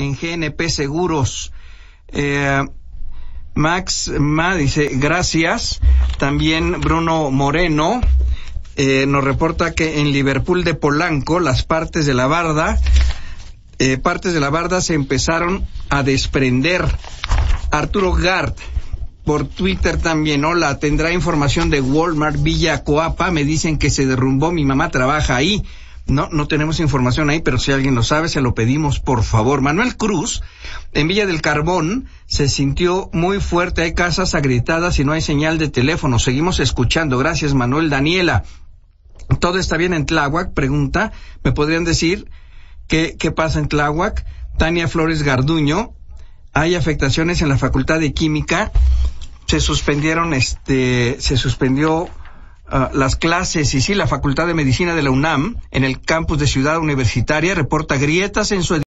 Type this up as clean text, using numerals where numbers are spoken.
en GNP Seguros. Max Ma dice, gracias. También Bruno Moreno nos reporta que en Liverpool de Polanco las partes de la barda se empezaron a desprender. Arturo Gart por Twitter también, hola, tendrá información de Walmart Villa Coapa, me dicen que se derrumbó, mi mamá trabaja ahí. No tenemos información ahí, pero si alguien lo sabe, se lo pedimos, por favor. Manuel Cruz, en Villa del Carbón, se sintió muy fuerte, hay casas agrietadas y no hay señal de teléfono, seguimos escuchando, gracias Manuel. Daniela, ¿todo está bien en Tláhuac? Pregunta, ¿me podrían decir qué pasa en Tláhuac? Tania Flores Garduño, hay afectaciones en la Facultad de Química, se suspendió las clases, y sí, la Facultad de Medicina de la UNAM, en el campus de Ciudad Universitaria, reporta grietas en su